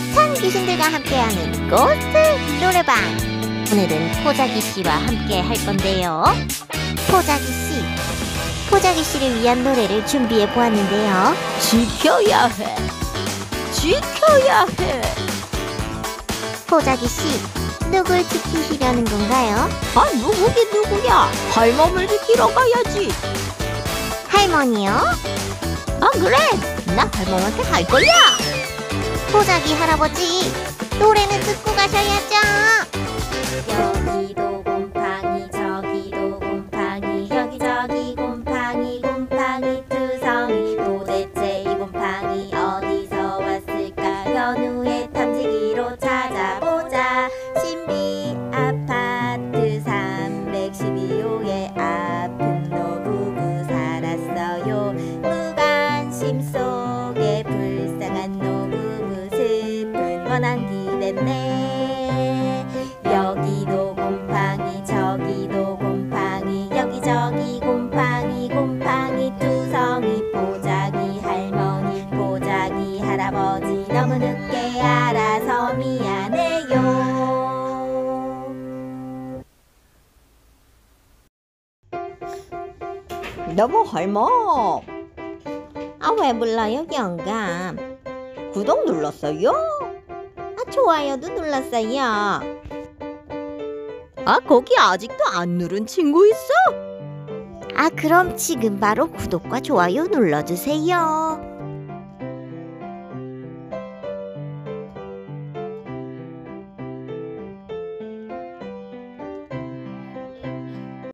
알찬 귀신들과 함께하는 고스트 노래방. 오늘은 포자기 씨와 함께 할 건데요. 포자기 씨를 위한 노래를 준비해 보았는데요. 지켜야 해. 지켜야 해. 포자기 씨, 누굴 지키시려는 건가요? 아, 누구긴 누구야? 할멈을 지키러 가야지. 할머니요? 아, 그래. 나 할멈한테 갈 거야. 포자기 할아버지, 노래는 듣고 가셔야죠. 여기도 곰팡이 저기도 곰팡이 여기저기 곰팡이 곰팡이 투성이. 도대체 이 곰팡이 어디서 왔을까? 연우의 탐지기로 찾아보자. 신비 아파트 312호에 아픈 노부부 살았어요. 무관심 속에 불쌍한 노부부 슬픈 원한 기댔네. 여기도 곰팡이 저기도 곰팡이 여기저기 곰팡이 곰팡이 투성이. 포자기 할머니 포자기 할아버지 너무 늦게 알아서 미안해요. 여보 할멈, 아, 왜 불러요, 영감? 구독 눌렀어요? 아, 좋아요도 눌렀어요. 아, 거기 아직도 안 누른 친구 있어? 아, 그럼 지금 바로 구독과 좋아요 눌러주세요.